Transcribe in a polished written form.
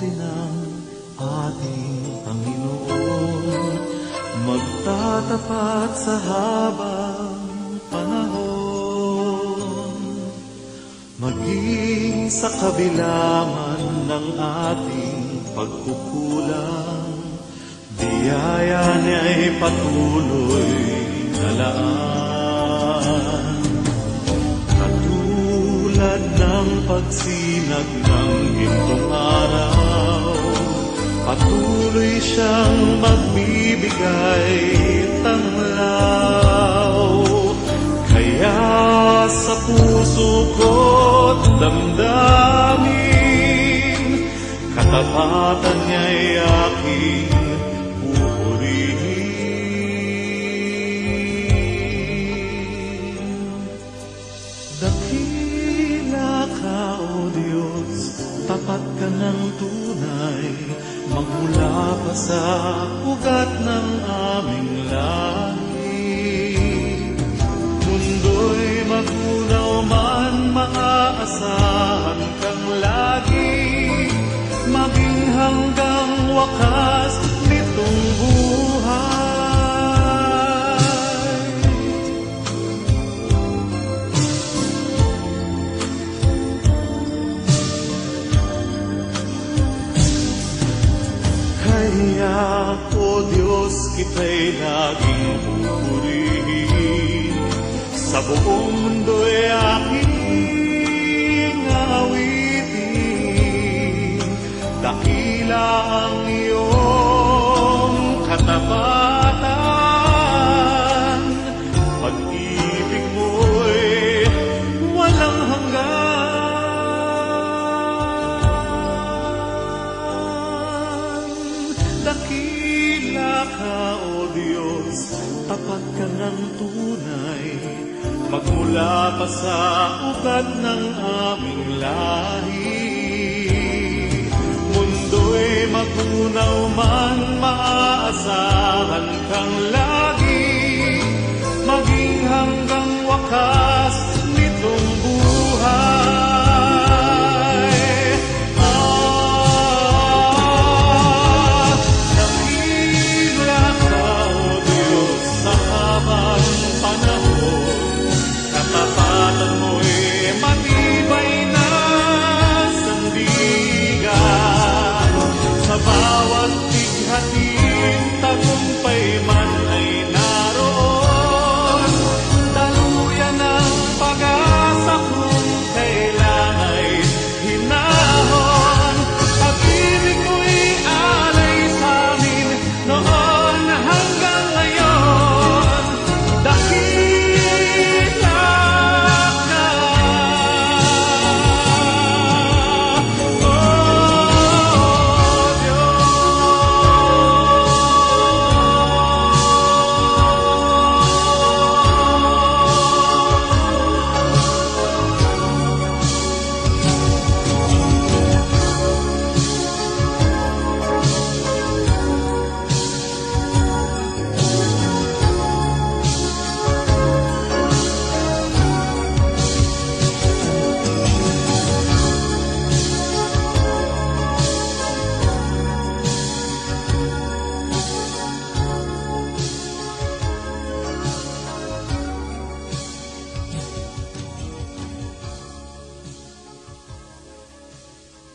sulti ng ating Panginoon, magtatapat sa habang panahon. Maging sa kabila man ng ating pagkukulang, biyaya niya'y patuloy na laan. Katulad ng pagsinag ng gintong araw, patuloy siyang magbibigay tanglaw. Kaya sa puso ko't damdamin, katapatan niya'y aking pupurihin. Dakila ka, O Diyos, tapat ka ng tunay, magmula pa sa ugat ng aming lahi. Mundo'y magunaw man, maaasahan kang lagi, maging hanggang wakas nitong buhay. Kaya, O Diyos, kita'y laging pupurihin, sa buong mundo'y aking awitin. Dakila ang iyong katapatan, pag-ibig mo'y walang hanggan. Dakila ka, O Diyos, tapat ka ng tunay, magmula pa sa ugat ng aming lahi.